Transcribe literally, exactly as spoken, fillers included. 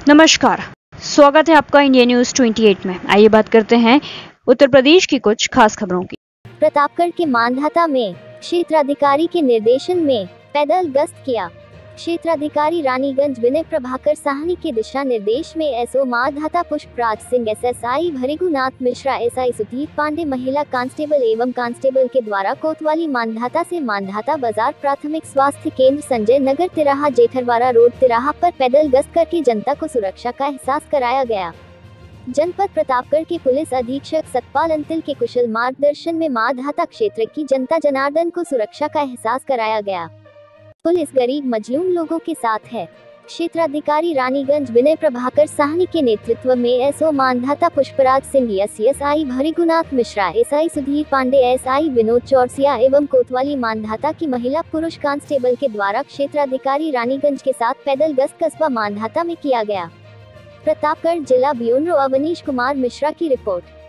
नमस्कार, स्वागत है आपका इंडिया न्यूज अट्ठाईस में। आइए बात करते हैं उत्तर प्रदेश की कुछ खास खबरों की। प्रतापगढ़ के मांधाता में क्षेत्राधिकारी के निर्देशन में पैदल गश्त किया। क्षेत्राधिकारी रानीगंज विनय प्रभाकर साहनी के दिशा निर्देश में SO Mandhata Pushpraj Singh, SSI Bhrigunath Mishra, SI Sudhir Pandey, महिला कांस्टेबल एवं कांस्टेबल के द्वारा कोतवाली मांधाता से मांधाता बाजार प्राथमिक स्वास्थ्य केंद्र, संजय नगर तिराहा, जेठरवाड़ा रोड तिराहा पर पैदल गश्त करके जनता को सुरक्षा का एहसास कराया गया। जनपद प्रतापगढ़ के पुलिस अधीक्षक सतपाल अंतिल के कुशल मार्गदर्शन में मांधाता क्षेत्र की जनता जनार्दन को सुरक्षा का एहसास कराया गया। पुलिस गरीब मजलूम लोगों के साथ है। क्षेत्राधिकारी रानीगंज विनय प्रभाकर साहनी के नेतृत्व में SO Mandhata Pushpraj Singh, SI Bhrigunath Mishra, SI Sudhir Pandey, SI Vinod Chaurasia एवं कोतवाली मांधाता की महिला पुरुष कांस्टेबल के द्वारा क्षेत्राधिकारी रानीगंज के साथ पैदल गश्त कस्बा मांधाता में किया गया। प्रतापगढ़ जिला ब्यूरो अवनीश कुमार मिश्रा की रिपोर्ट।